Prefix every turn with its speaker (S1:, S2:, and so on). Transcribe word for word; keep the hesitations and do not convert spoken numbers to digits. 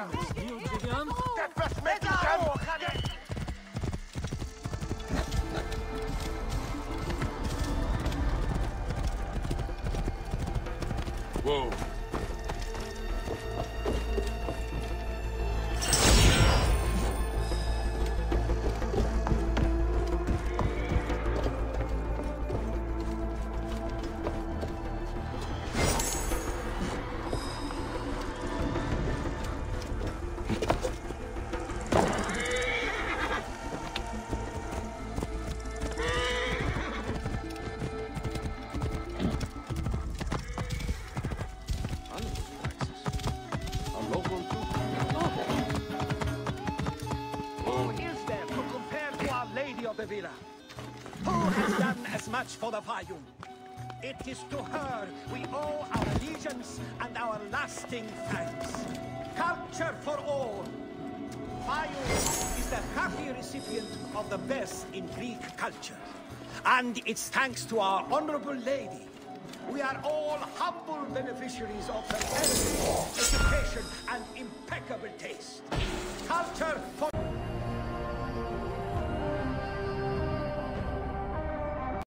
S1: Whoa.
S2: For the Faiyum. It is to her we owe our allegiance and our lasting thanks. Culture for all. Faiyum is the happy recipient of the best in Greek culture. And it's thanks to our honorable lady. We are all humble beneficiaries of her heritage, education, and impeccable taste. Culture for